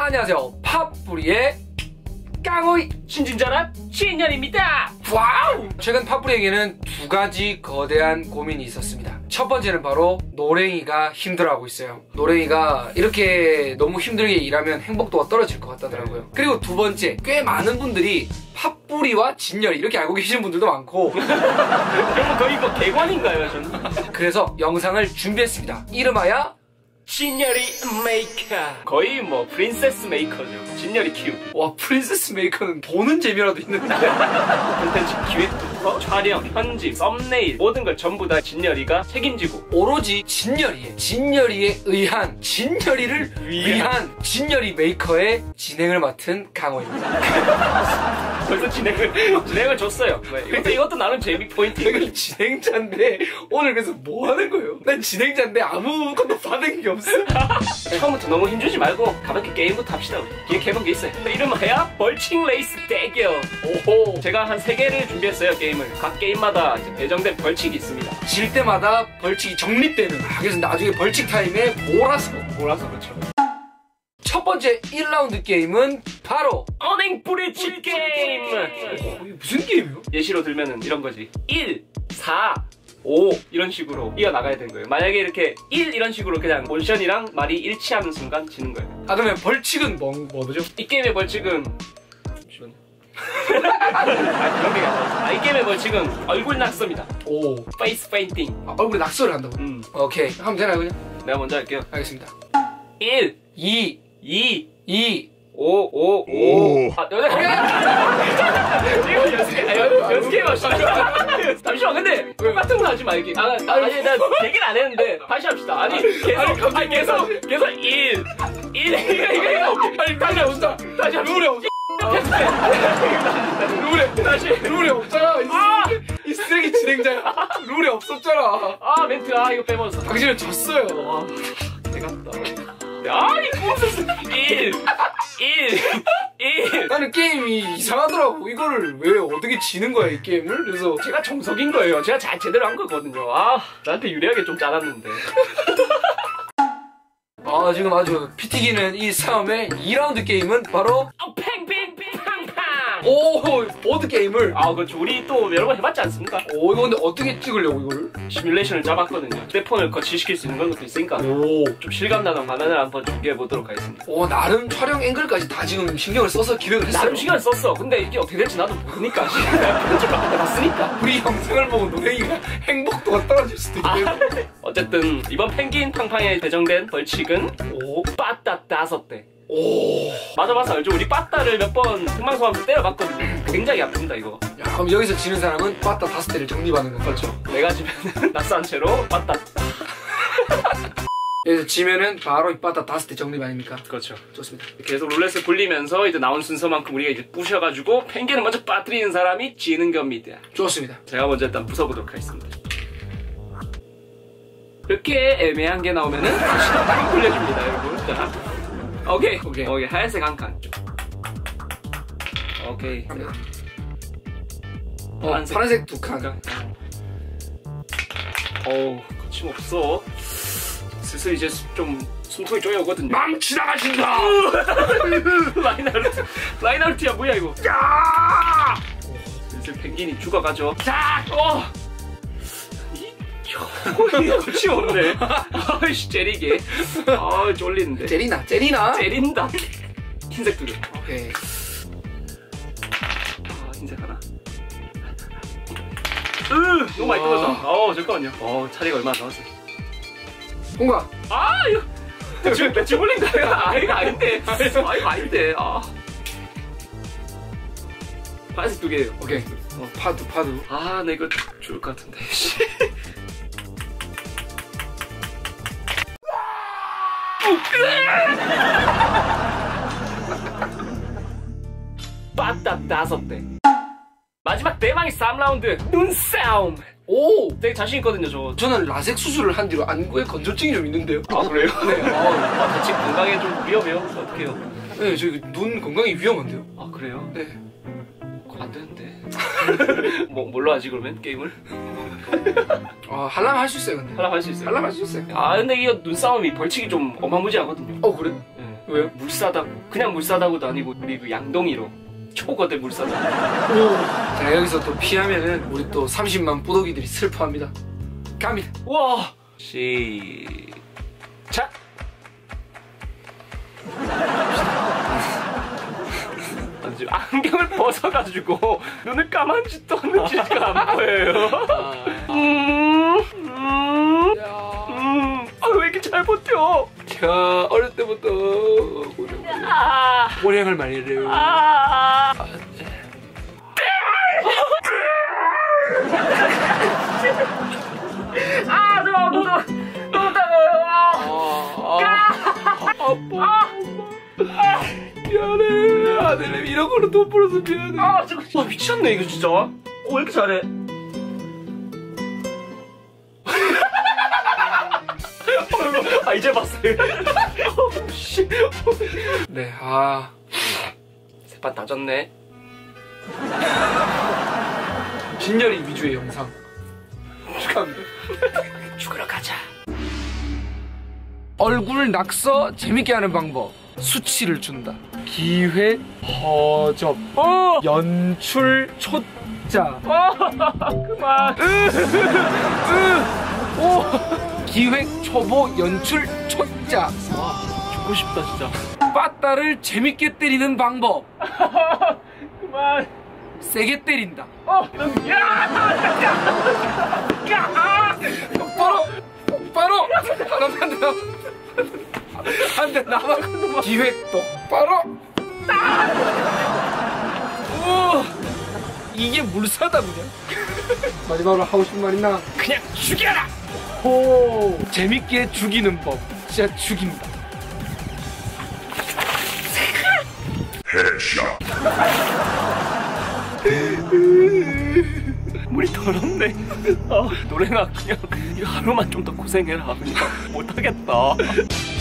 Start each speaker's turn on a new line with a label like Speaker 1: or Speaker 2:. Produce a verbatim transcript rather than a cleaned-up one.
Speaker 1: 안녕하세요. 팝뿌리의 깡호이
Speaker 2: 신진자란 신년입니다.
Speaker 1: 와우! 최근 팝뿌리에게는 두 가지 거대한 고민이 있었습니다. 첫 번째는 바로 노랭이가 힘들어하고 있어요. 노랭이가 이렇게 너무 힘들게 일하면 행복도가 떨어질 것 같다더라고요. 그리고 두 번째, 꽤 많은 분들이 팝뿌리와 진열이 이렇게 알고 계시는 분들도 많고
Speaker 2: 그럼 거의 뭐 개관인가요, 저는?
Speaker 1: 그래서 영상을 준비했습니다. 이름하여
Speaker 2: 진열이 메이커. 거의 뭐 프린세스 메이커죠. 진열이 키우기.
Speaker 1: 와, 프린세스 메이커는 보는 재미라도 있는데
Speaker 2: 콘텐츠 기획부터 촬영, 편집, 썸네일 모든 걸 전부 다 진열이가 책임지고
Speaker 1: 오로지 진열이의 진열이에 의한 진열이를 위한, 위한 진열이 메이커의 진행을 맡은 강호입니다.
Speaker 2: 벌써 진행을 진행을 줬어요. 이것도 이것도 나름 재미 포인트예요.
Speaker 1: 여기 진행자인데 오늘 그래서 뭐 하는 거예요? 난 진행자인데 아무것도 받은 게 없어.
Speaker 2: 처음부터 너무 힘주지 말고 가볍게 게임부터 합시다. 기획해본 게 있어요. 이름하여 벌칙 레이스 대결. 오호. 제가 한 세 개를 준비했어요, 게임을. 각 게임마다 이제 배정된 벌칙이 있습니다.
Speaker 1: 질 때마다 벌칙이 정립되는. 그래서 나중에 벌칙 타임에 몰아서
Speaker 2: 몰아서 그렇죠.
Speaker 1: 첫 번째 일 라운드 게임은 바로
Speaker 2: 언행 브릿지 게임.
Speaker 1: 오, 이게 무슨 게임이에요?
Speaker 2: 예시로 들면은 이런 거지. 일, 사, 오 이런 식으로 이어나가야 되는 거예요. 만약에 이렇게 일 이런 식으로 그냥 모션이랑 말이 일치하는 순간 지는 거예요.
Speaker 1: 아, 그러면 벌칙은 뭐, 뭐죠?
Speaker 2: 이 게임의 벌칙은 잠시만요. 아, 그런 게 아니라. 아, 이 게임의 벌칙은 얼굴 낙서입니다.
Speaker 1: 오,
Speaker 2: 페이스 페인팅.
Speaker 1: 아, 얼굴에 낙서를 한다고?
Speaker 2: 음.
Speaker 1: 오케이, 하면 되나요 그냥?
Speaker 2: 내가 먼저 할게요.
Speaker 1: 알겠습니다.
Speaker 2: 일,
Speaker 1: 이,
Speaker 2: 이,
Speaker 1: 이,
Speaker 2: 오, 오, 오. 아, 여자. 이거 연습해. 아, 연- 연습해 봅시다. 잠시만, 근데 똑같은 거 하지 말기. 아, 아, 아니, 나 얘기를 안 했는데 다시 합시다. 아니, 계속, 아니, 계속, 계속 일, 일, 이거, 이거, 이거.
Speaker 1: 아니, 다시 해보자.
Speaker 2: 다시 합시다.
Speaker 1: 룰이 없어. 룰에,
Speaker 2: 다시.
Speaker 1: 룰이 없잖아. 이,
Speaker 2: 아!
Speaker 1: 이 쓰레기 진행자야. 룰이 없었잖아.
Speaker 2: 아, 멘트, 아, 이거 빼먹었어.
Speaker 1: 당신은 졌어요.
Speaker 2: 아, 개같다. 아니, 무슨 일, 일, 일.
Speaker 1: 나는 게임이 이상하더라고. 이거를 왜 어떻게 지는 거야, 이 게임을? 그래서
Speaker 2: 제가 정석인 거예요. 제가 잘 제대로 한 거거든요. 아, 나한테 유리하게 좀 짜놨는데.
Speaker 1: 아, 지금 아주 피 튀기는 이 싸움의 이 라운드 게임은 바로
Speaker 2: 어, 팽팽팽팡팡.
Speaker 1: 오, 보드 게임을.
Speaker 2: 아, 그렇죠. 우리 또 여러 번 해봤지 않습니까?
Speaker 1: 오, 이거 근데 어떻게 찍으려고 이거를?
Speaker 2: 시뮬레이션을 짜봤거든요. 휴대폰을 거치시킬 수 있는 건 것도 있으니까
Speaker 1: 오,
Speaker 2: 좀 실감나는 화면을 한번 준비해보도록 하겠습니다.
Speaker 1: 오, 나름 촬영 앵글까지 다 지금 신경을 써서 기획을 했어요.
Speaker 2: 나름 시간 썼어. 근데 이게 어떻게 될지 나도 모르니까. 편집 바깥에 봤으니까.
Speaker 1: 우리 영상을 보고 노랭이가 행복도가 떨어질 수도 있겠네.
Speaker 2: 아, 어쨌든 이번 펭귄 팡팡에 배정된 벌칙은 오, 빠따 다섯 대.
Speaker 1: 오,
Speaker 2: 맞아 맞아 알죠? 우리 빠따를 몇 번 생방송하면서 때려봤거든요. 굉장히 아픕니다 이거.
Speaker 1: 야, 그럼 여기서 지는 사람은 빠따 다섯 대를 정립하는 거죠.
Speaker 2: 그렇죠. 내가 지면 낙서한 채로 빠따.
Speaker 1: 여기서 지면은 바로 이 빠따 다섯 대 정립 아닙니까?
Speaker 2: 그렇죠.
Speaker 1: 좋습니다.
Speaker 2: 계속 룰렛을 굴리면서 이제 나온 순서만큼 우리가 이제 부셔가지고 펭귄을 먼저 빠뜨리는 사람이 지는 겁니다.
Speaker 1: 좋습니다.
Speaker 2: 제가 먼저 일단 부숴보도록 하겠습니다. 이렇게 애매한 게 나오면은 다시 딱 굴려줍니다 여러분. 자, 오케이
Speaker 1: 오케이.
Speaker 2: 오케이 하얀색 한 칸. 오케이.
Speaker 1: 갑니다. 어,
Speaker 2: 파란색.
Speaker 1: 파란색 두 칸.
Speaker 2: 어우 거침없어. 슬슬 이제 좀 숨통이 쪼여오거든요.
Speaker 1: 망 지나가신다!
Speaker 2: 라인하르트 라인하르트야 뭐야 이거. 야! 슬슬 펭귄이 죽어가죠.
Speaker 1: 자!
Speaker 2: 어! 이 거침없네. 아이씨 째리게. 아 쫄리는데.
Speaker 1: 젤리나, 젤리나?
Speaker 2: 째린다. 흰색 두 개.
Speaker 1: 오케이.
Speaker 2: 아 흰색 하나. 으 너무 많이 떨어졌다. 어 잠깐만요. 어 차례가 얼마나 남았어요.
Speaker 1: 공과.
Speaker 2: 아 이거 대충 대충 올린다. 아 이거 아닌데. 아 이거 아닌데. 아 파란색 두 개예요.
Speaker 1: 오케이. 어, 파두, 파두.
Speaker 2: 아 나 이거 죽을 것 같은데. 빠따 다섯 대. 마지막 대망의 삼 라운드 눈싸움.
Speaker 1: 오!
Speaker 2: 되게 자신 있거든요 저.
Speaker 1: 저는 라섹 수술을 한 뒤로 안구에 건조증이 좀 있는데요.
Speaker 2: 아 그래요?
Speaker 1: 네.
Speaker 2: 아, 아 같이 건강에 좀 위험해요. 어떡해요?
Speaker 1: 네, 저기 눈 건강이 위험한데요.
Speaker 2: 아 그래요?
Speaker 1: 네.
Speaker 2: 그거 안 되는데. 뭐 뭘로 하지 그러면 게임을?
Speaker 1: 아, 하려면 할 수 있어요, 근데.
Speaker 2: 하려면 할 수 있어요.
Speaker 1: 하려면 할 수 있어요.
Speaker 2: 아 근데 이 눈싸움이 벌칙이 좀 어마무지하거든요.
Speaker 1: 어, 그래?
Speaker 2: 네.
Speaker 1: 왜요?
Speaker 2: 물 싸다고. 그냥 물 싸다고도 아니고 우리 그 양동이로 초거대 물 싸다고.
Speaker 1: 자, 여기서 또 피하면은 우리 또 삼십만 뿌독이들이 슬퍼합니다. 갑니다.
Speaker 2: 와. 시작. 지금 안경을 벗어가지고 눈을 까만지 떴는지가 안 보여요. 음, 음, 음. 아, 왜 이렇게 잘 버텨?
Speaker 1: 제가 어릴 때부터
Speaker 2: 아,
Speaker 1: 고생을 많이 해요.
Speaker 2: 아, 아, 너무 너무 너무 따가워요.
Speaker 1: 아빠. 미안해. 아들 이런 걸로 돈 벌어서 미안해.
Speaker 2: 아, 저거 와, 미쳤네 이거 진짜. 어, 왜 이렇게 잘해? 아, 이제 봤어요. 어, 씨.
Speaker 1: 네, 아.
Speaker 2: 세판 다 졌네.
Speaker 1: 진열이 위주의 영상. 축하합니다.
Speaker 2: 죽으러 가자.
Speaker 1: 얼굴 낙서 재밌게 하는 방법. 수치를 준다. 기회, 허접, 어! 연출, 초짜.
Speaker 2: 어, 그만.
Speaker 1: 오! 기획, 초보, 연출, 초짜.
Speaker 2: 와, 죽고 싶다 진짜.
Speaker 1: 빠따를 재밌게 때리는 방법.
Speaker 2: 그만.
Speaker 1: 세게 때린다.
Speaker 2: 어, 야, 야, 야.
Speaker 1: 똑바로, 똑바로. 하나만 안 돼. 안 돼, 나만. 기획 똑바로. 오, 이게 물사다 그냥. 마지막으로 하고 싶은 말 있나?
Speaker 2: 그냥 죽여라.
Speaker 1: 오, 재밌게 죽이는 법. 진짜 죽입니다.
Speaker 2: 물이 더럽네. 아, 노래가 그냥 이거 하루만 좀 더 고생해라. 그냥 못하겠다.